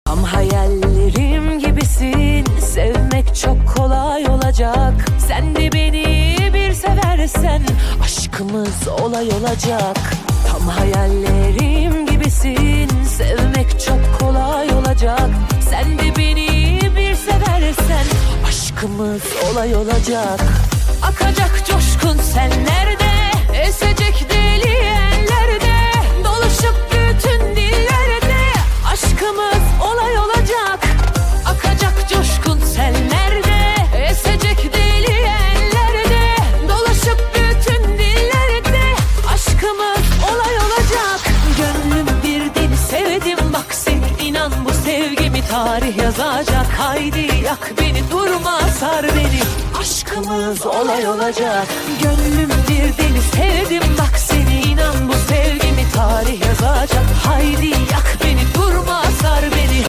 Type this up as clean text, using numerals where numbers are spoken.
Tam hayallerim gibisin, sevmek çok kolay olacak. Sen de beni bir seversen aşkımız olay olacak. Tam hayallerim gibisin, sevmek çok kolay olacak. Sen de beni bir seversen aşkımız olay olacak. Akacak coşkun senlerde, esecek deli ellerde, dolaşıp bütün dillerde aşkımız olay olacak. Akacak coşkun senlerde, esecek deli ellerde, dolaşıp bütün dillerde aşkımız olay olacak. Gönlüm bir deli sevdim bak seni, inan bu sevgimi tarih yazacak. Haydi yak beni, durma sar beni, aşkımız olay olacak. Gönlüm bir deli sevdim bak seni, inan bu sevgimi tarih yazacak. Haydi yak beni, durma sar beni.